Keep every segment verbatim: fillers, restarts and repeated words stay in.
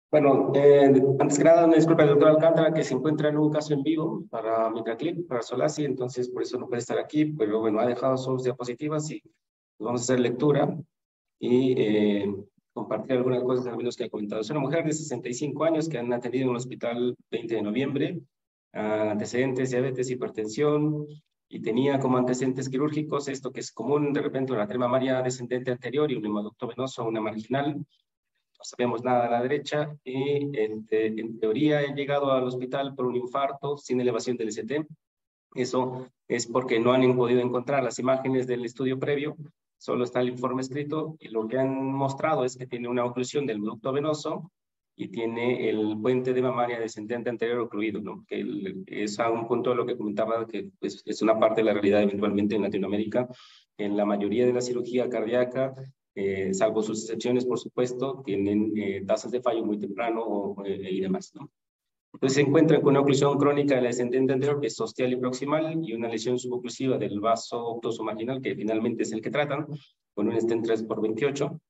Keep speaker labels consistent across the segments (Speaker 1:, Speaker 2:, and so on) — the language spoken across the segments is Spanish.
Speaker 1: Bueno, eh, antes que nada, una disculpa al doctor Alcántara, que se encuentra en un caso en vivo para Micraclip, para Solasi, entonces por eso no puede estar aquí, pero bueno, ha dejado sus diapositivas y vamos a hacer lectura y eh, compartir algunas cosas de algunos que ha comentado. Es una mujer de sesenta y cinco años que han atendido en un hospital veinte de noviembre, uh, antecedentes, diabetes, hipertensión, y tenía como antecedentes quirúrgicos esto que es común, de repente una arteria mamaria descendente anterior y un hemoducto venoso, una marginal. No sabemos nada a la derecha y en, en teoría he llegado al hospital por un infarto sin elevación del S T. Eso es porque no han podido encontrar las imágenes del estudio previo, solo está el informe escrito y lo que han mostrado es que tiene una oclusión del ducto venoso y tiene el puente de mamaria descendente anterior ocluido, ¿no? Que el, es a un punto de lo que comentaba que pues, es una parte de la realidad eventualmente en Latinoamérica. En la mayoría de la cirugía cardíaca, eh, salvo sus excepciones, por supuesto, tienen eh, tasas de fallo muy temprano o, eh, y demás, ¿no? Entonces se encuentran con una oclusión crónica de la descendente anterior, que es ostial y proximal, y una lesión suboclusiva del vaso octosomarginal, que finalmente es el que tratan, con un stent tres por veintiocho.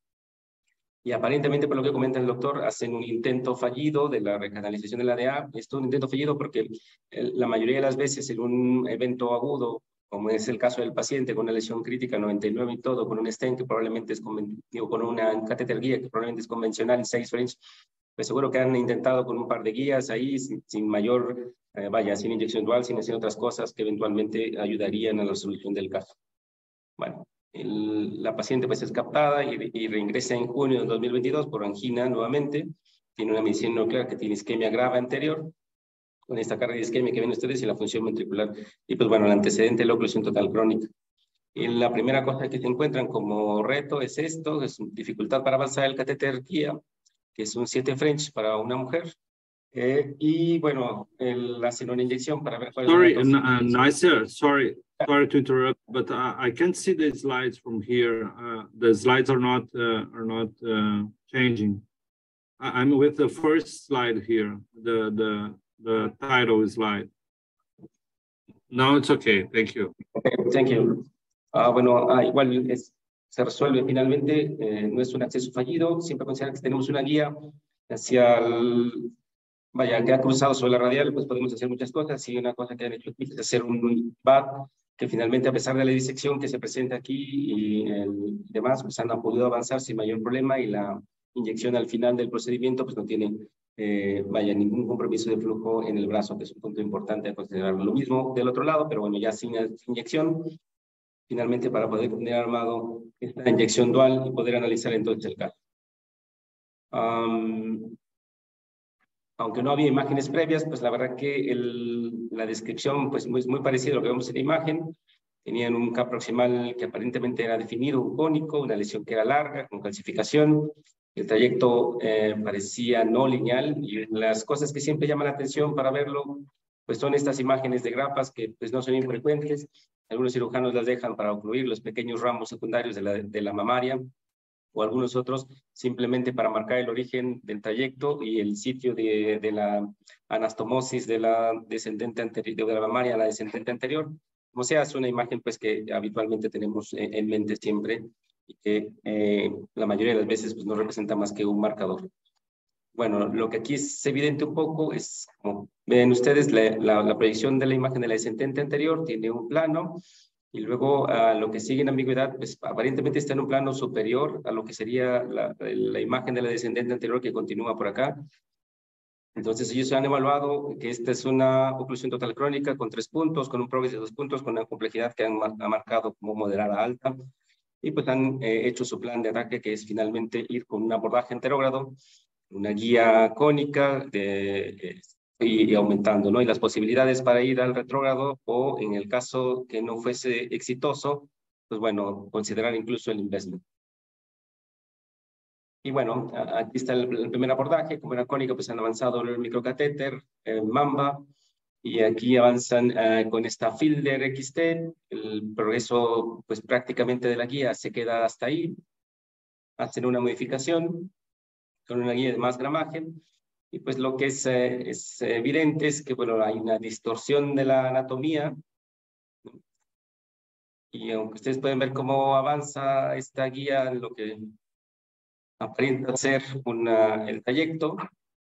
Speaker 1: Y aparentemente, por lo que comenta el doctor, hacen un intento fallido de la recanalización de la A D A. Esto es un intento fallido porque el, la mayoría de las veces en un evento agudo, como es el caso del paciente con una lesión crítica noventa y nueve y todo, con un stent que probablemente es digo, con una catéter guía que probablemente es convencional, seis French, pues seguro que han intentado con un par de guías ahí sin, sin mayor, eh, vaya, sin inyección dual, sin hacer otras cosas que eventualmente ayudarían a la resolución del caso. Bueno, el, la paciente pues es captada y, y reingresa en junio de dos mil veintidós por angina nuevamente. Tiene una medicina nuclear que tiene isquemia grave anterior, con esta carga de isquemia que ven ustedes y la función ventricular. Y pues bueno, el antecedente de la oclusión total crónica. Y la primera cosa que se encuentran como reto es esto, es dificultad para avanzar el catéter guía, que es un siete French para una mujer. Eh, y bueno, el, hacen una inyección para ver cuáles son las
Speaker 2: Sorry,
Speaker 1: dos.
Speaker 2: uh, Nasser, sorry, sorry to interrupt, but uh, I can't see the slides from here. Uh, the slides are not uh, are not uh, changing. I I'm with the first slide here, the the the title slide. No, it's okay. Thank you.
Speaker 1: Okay, thank you. Uh, bueno, ah, igual es, se resuelve finalmente, eh, no es un acceso fallido, siempre considerar que tenemos una guía hacia el, vaya, que ha cruzado sobre la radial, pues podemos hacer muchas cosas, y una cosa que han hecho aquí es hacer un B A T, que finalmente a pesar de la disección que se presenta aquí y el demás, pues han podido avanzar sin mayor problema y la inyección al final del procedimiento pues no tiene, eh, vaya, ningún compromiso de flujo en el brazo, que es un punto importante a considerar. Lo mismo del otro lado, pero bueno, ya sin inyección, finalmente para poder tener armado esta inyección dual y poder analizar entonces el caso. Um, Aunque no había imágenes previas, pues la verdad que el, la descripción pues, es muy parecida a lo que vemos en la imagen. Tenían un K proximal que aparentemente era definido, un cónico, una lesión que era larga, con calcificación. El trayecto eh, parecía no lineal y las cosas que siempre llaman la atención para verlo, pues son estas imágenes de grapas que pues no son infrecuentes. Algunos cirujanos las dejan para ocluir los pequeños ramos secundarios de la, de la mamaria, o algunos otros simplemente para marcar el origen del trayecto y el sitio de, de la anastomosis de la descendente anterior, de la mamaria a la descendente anterior. Como sea, es una imagen pues que habitualmente tenemos en, en mente siempre y que eh, la mayoría de las veces pues no representa más que un marcador. Bueno, lo que aquí es evidente un poco es, como ven ustedes, la, la, la proyección de la imagen de la descendente anterior tiene un plano. Y luego uh, lo que sigue en ambigüedad, pues aparentemente está en un plano superior a lo que sería la, la imagen de la descendente anterior que continúa por acá. Entonces ellos han evaluado que esta es una oclusión total crónica con tres puntos, con un progreso de dos puntos, con una complejidad que han ha marcado como moderada alta. Y pues han eh, hecho su plan de ataque, que es finalmente ir con un abordaje enterógrado, una guía cónica de... Eh, Y, y aumentando, ¿no? Y las posibilidades para ir al retrógrado o en el caso que no fuese exitoso, pues bueno, considerar incluso el investment. Y bueno, aquí está el, el primer abordaje, como era cónica, pues han avanzado el microcatéter, el Mamba, y aquí avanzan uh, con esta Fielder X T, el progreso pues prácticamente de la guía se queda hasta ahí, hacen una modificación con una guía de más gramaje. Y pues lo que es, eh, es evidente es que, bueno, hay una distorsión de la anatomía. Y aunque ustedes pueden ver cómo avanza esta guía, lo que aparenta ser una, el trayecto,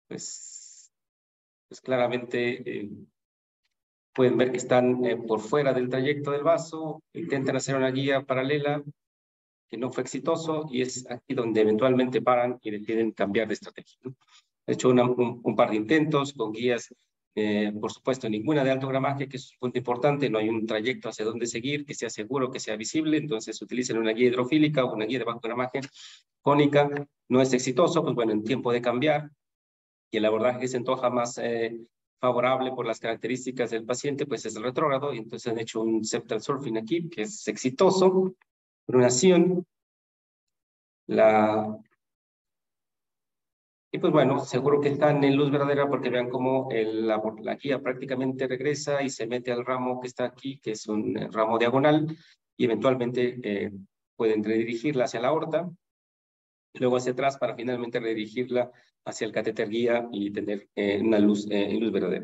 Speaker 1: pues, pues claramente eh, pueden ver que están eh, por fuera del trayecto del vaso, intentan hacer una guía paralela que no fue exitoso y es aquí donde eventualmente paran y deciden cambiar de estrategia, ¿no? He hecho una, un, un par de intentos con guías, eh, por supuesto, ninguna de alto gramaje, que es un punto importante, no hay un trayecto hacia dónde seguir, que sea seguro, que sea visible, entonces utilizan una guía hidrofílica o una guía de bajo gramaje cónica, no es exitoso, pues bueno, en tiempo de cambiar, y el abordaje que se antoja más eh, favorable por las características del paciente, pues es el retrógrado, y entonces han hecho un septal surfing aquí, que es exitoso, pronación, la... Y pues bueno, seguro que están en luz verdadera porque vean cómo el, la, la guía prácticamente regresa y se mete al ramo que está aquí, que es un ramo diagonal, y eventualmente eh, pueden redirigirla hacia la aorta, luego hacia atrás para finalmente redirigirla hacia el catéter guía y tener eh, una luz eh, en luz verdadera.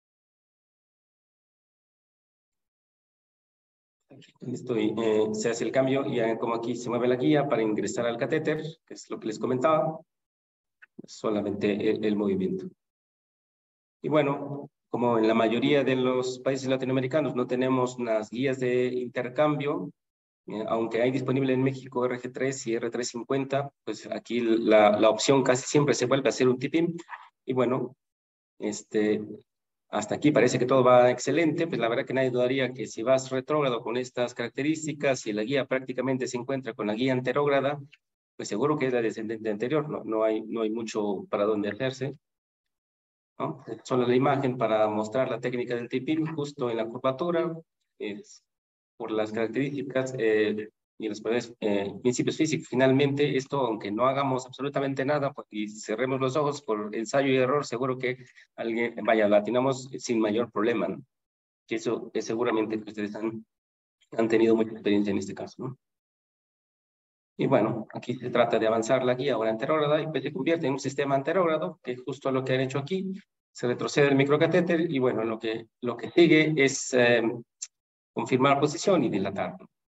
Speaker 1: Estoy, eh, se hace el cambio y ya como aquí se mueve la guía para ingresar al catéter, que es lo que les comentaba, solamente el, el movimiento. Y bueno, como en la mayoría de los países latinoamericanos no tenemos unas guías de intercambio, eh, aunque hay disponible en México R G tres y R trescientos cincuenta, pues aquí la, la opción casi siempre se vuelve a hacer un T-P I M. Y bueno, este, hasta aquí parece que todo va excelente, pues la verdad que nadie dudaría que si vas retrógrado con estas características y la guía prácticamente se encuentra con la guía anterógrada, pues seguro que es la descendente anterior, no, no, hay, no hay mucho para dónde hacerse, ¿no? Solo la imagen para mostrar la técnica del T P I M justo en la curvatura, es por las características eh, y los eh, principios físicos. Finalmente, esto, aunque no hagamos absolutamente nada pues, y cerremos los ojos por ensayo y error, seguro que alguien, vaya, la atinamos sin mayor problema, ¿no? Que eso es seguramente que ustedes han, han tenido mucha experiencia en este caso, ¿no? Y bueno, aquí se trata de avanzar la guía ahora anterógrada y pues se convierte en un sistema anterógrado, que es justo lo que han hecho aquí. Se retrocede el microcatéter y bueno, lo que, lo que sigue es eh, confirmar posición y dilatar.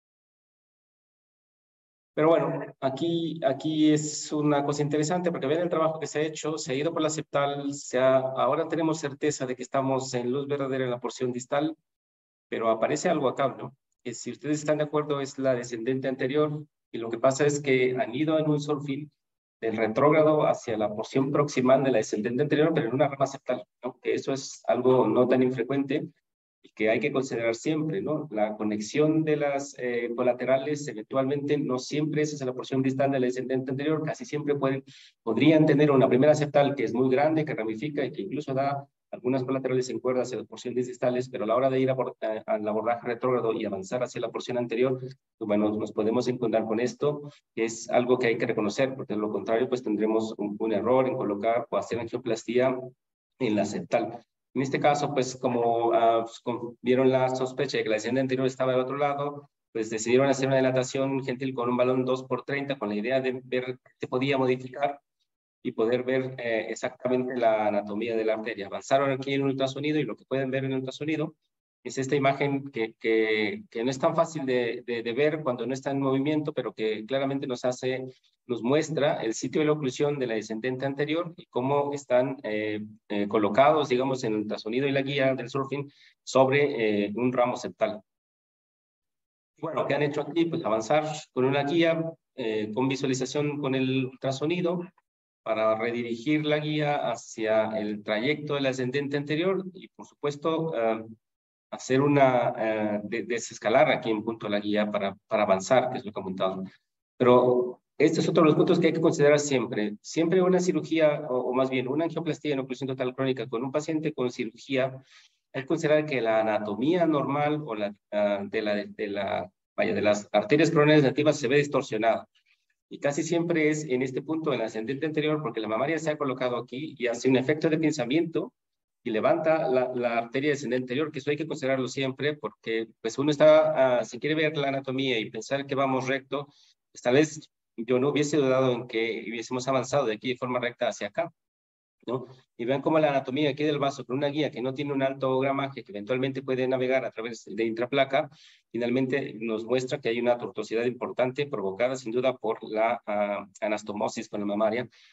Speaker 1: Pero bueno, aquí, aquí es una cosa interesante porque ven el trabajo que se ha hecho, se ha ido por la septal, se ha, ahora tenemos certeza de que estamos en luz verdadera en la porción distal, pero aparece algo acá, ¿no? Que si ustedes están de acuerdo es la descendente anterior y lo que pasa es que han ido en un surfing del retrógrado hacia la porción proximal de la descendente anterior, pero en una rama septal, ¿no? Que eso es algo no tan infrecuente y que hay que considerar siempre, ¿no? La conexión de las eh, colaterales eventualmente no siempre es hacia la porción distal de la descendente anterior, casi siempre pueden, podrían tener una primera septal que es muy grande, que ramifica y que incluso da algunas colaterales en cuerda hacia las porciones distales, pero a la hora de ir a, a, al abordaje retrógrado y avanzar hacia la porción anterior, pues bueno, nos podemos encontrar con esto, que es algo que hay que reconocer, porque de lo contrario, pues tendremos un, un error en colocar o hacer angioplastía en la septal. En este caso, pues como uh, pues, vieron la sospecha de que la descendente anterior estaba del otro lado, pues decidieron hacer una dilatación gentil con un balón dos por treinta con la idea de ver si se podía modificar y poder ver eh, exactamente la anatomía de la arteria. Avanzaron aquí en el ultrasonido y lo que pueden ver en el ultrasonido es esta imagen que, que, que no es tan fácil de, de, de ver cuando no está en movimiento, pero que claramente nos hace, nos muestra el sitio de la oclusión de la descendente anterior y cómo están eh, eh, colocados, digamos, en el ultrasonido y la guía del surfing sobre eh, un ramo septal. Bueno, ¿qué han hecho aquí? Pues avanzar con una guía, eh, con visualización con el ultrasonido, para redirigir la guía hacia el trayecto del ascendente anterior y, por supuesto, uh, hacer una, uh, de, desescalar aquí en punto la guía para, para avanzar, que es lo que comentamos. Pero este es otro de los puntos que hay que considerar siempre. Siempre una cirugía, o, o más bien una angioplastía en oclusión total crónica con un paciente con cirugía, hay que considerar que la anatomía normal o la, uh, de, la, de, la, vaya, de las arterias coronarias nativas se ve distorsionada. Y casi siempre es en este punto, en el ascendente anterior, porque la mamaria se ha colocado aquí y hace un efecto de pinzamiento y levanta la, la arteria descendente anterior, que eso hay que considerarlo siempre, porque pues uno está, uh, si quiere ver la anatomía y pensar que vamos recto, pues tal vez yo no hubiese dudado en que hubiésemos avanzado de aquí de forma recta hacia acá, ¿no? Y vean cómo la anatomía aquí del vaso, con una guía que no tiene un alto gramaje, que eventualmente puede navegar a través de intraplaca, finalmente nos muestra que hay una tortuosidad importante provocada sin duda por la uh, anastomosis con la mamaria.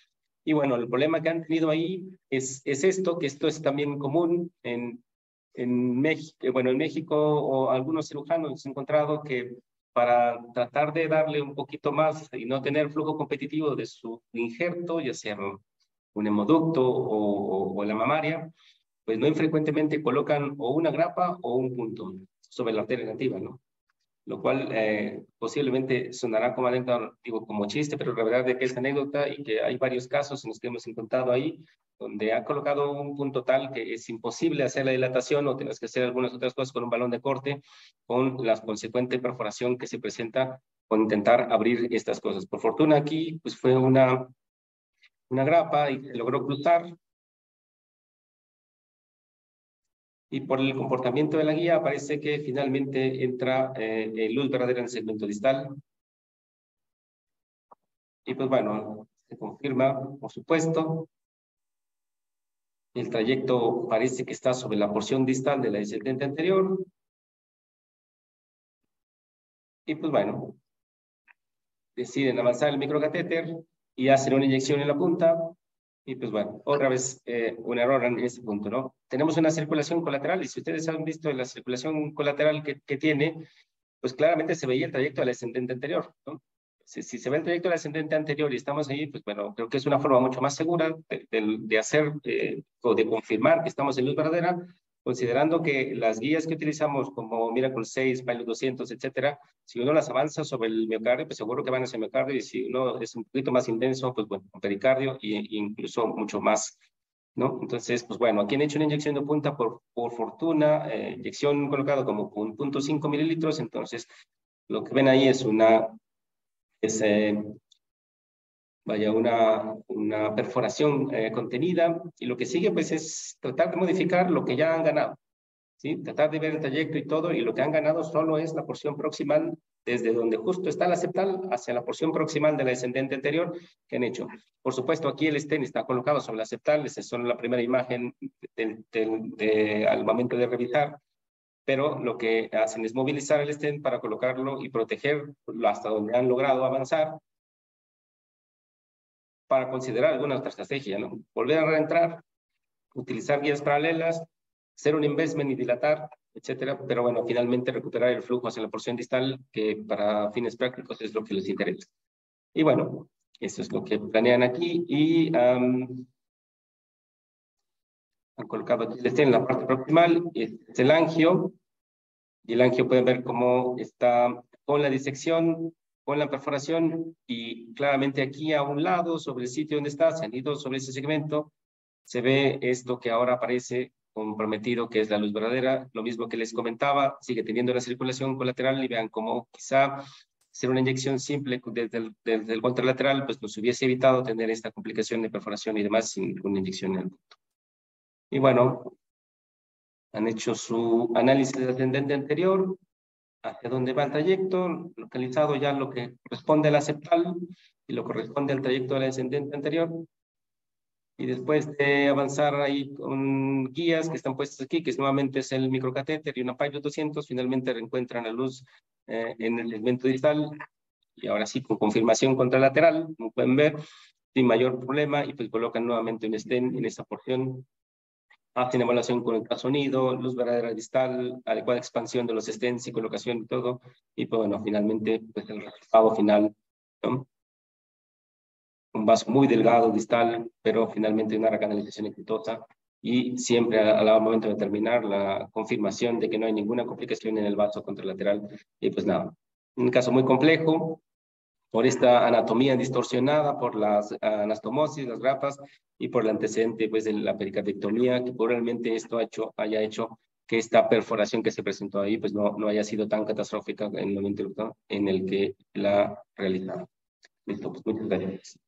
Speaker 1: Y bueno, el problema que han tenido ahí es, es esto, que esto es también común en, en México, bueno, en México o algunos cirujanos han encontrado que para tratar de darle un poquito más y no tener flujo competitivo de su injerto, ya sea un hemoducto o, o la mamaria, pues no infrecuentemente colocan o una grapa o un punto sobre la arteria nativa, ¿no? Lo cual eh, posiblemente sonará como anécdota, digo, como chiste, pero la verdad es que es anécdota y que hay varios casos en los que hemos encontrado ahí, donde ha colocado un punto tal que es imposible hacer la dilatación o tienes que hacer algunas otras cosas con un balón de corte, con la consecuente perforación que se presenta con intentar abrir estas cosas. Por fortuna aquí, pues fue una, una grapa y se logró cruzar. Y por el comportamiento de la guía parece que finalmente entra eh, luz verdadera en el segmento distal. Y pues bueno, se confirma, por supuesto. El trayecto parece que está sobre la porción distal de la descendente anterior. Y pues bueno, deciden avanzar el microcatéter y hacen una inyección en la punta. Y pues bueno, otra vez eh, un error en este punto, ¿no? Tenemos una circulación colateral y si ustedes han visto la circulación colateral que, que tiene, pues claramente se veía el trayecto del ascendente anterior, ¿no? Si, si se ve el trayecto del ascendente anterior y estamos ahí, pues bueno, creo que es una forma mucho más segura de, de, de hacer eh, o de confirmar que estamos en luz verdadera, considerando que las guías que utilizamos como Miracle seis, Pilot doscientos, etcétera, si uno las avanza sobre el miocardio, pues seguro que van hacia el miocardio, y si uno es un poquito más intenso, pues bueno, pericardio e incluso mucho más, ¿no? Entonces, pues bueno, aquí han hecho una inyección de punta por, por fortuna, eh, inyección colocada como un punto cinco mililitros, entonces lo que ven ahí es una, es, eh, vaya, una, una perforación eh, contenida, y lo que sigue pues es tratar de modificar lo que ya han ganado, ¿sí? Tratar de ver el trayecto y todo, y lo que han ganado solo es la porción proximal, desde donde justo está la septal hacia la porción proximal de la descendente anterior que han hecho. Por supuesto, aquí el stent está colocado sobre la septal, esa es solo la primera imagen del, del, de, al momento de revisar, pero lo que hacen es movilizar el stent para colocarlo y protegerlo hasta donde han logrado avanzar, para considerar alguna otra estrategia, ¿no? Volver a reentrar, utilizar guías paralelas, hacer un investment y dilatar, etcétera, pero bueno, finalmente recuperar el flujo hacia la porción distal, que para fines prácticos es lo que les interesa. Y bueno, eso es lo que planean aquí, y um, han colocado aquí el stent en la parte proximal, este es el angio, y el angio pueden ver cómo está con la disección, con la perforación, y claramente aquí a un lado, sobre el sitio donde está, se han ido sobre ese segmento, se ve esto que ahora aparece comprometido, que es la luz verdadera. Lo mismo que les comentaba, sigue teniendo la circulación colateral, y vean cómo quizá hacer una inyección simple desde el, desde el contralateral, pues nos hubiese evitado tener esta complicación de perforación y demás sin una inyección en el punto. Y bueno, han hecho su análisis ascendente anterior, hacia dónde va el trayecto, localizado ya lo que corresponde a la septal y lo corresponde al trayecto de la descendente anterior. Y después de avanzar ahí con guías que están puestas aquí, que nuevamente es el microcatéter y una Pilot doscientos, finalmente reencuentran la luz eh, en el segmento distal, y ahora sí con confirmación contralateral, como pueden ver, sin mayor problema, y pues colocan nuevamente un stent en esa porción. Hacen evaluación con ultrasonido, luz verdadera distal, adecuada expansión de los stents y colocación y todo, y pues bueno, finalmente pues el resultado final, ¿no? Un vaso muy delgado distal, pero finalmente una recanalización exitosa, y siempre al, al momento de terminar la confirmación de que no hay ninguna complicación en el vaso contralateral. Y pues nada, un caso muy complejo por esta anatomía distorsionada, por las anastomosis, las grapas, y por el antecedente pues de la pericardectomía, que probablemente esto ha hecho, haya hecho que esta perforación que se presentó ahí pues no, no haya sido tan catastrófica en el momento en el que la realizaron. Listo, pues muchas gracias.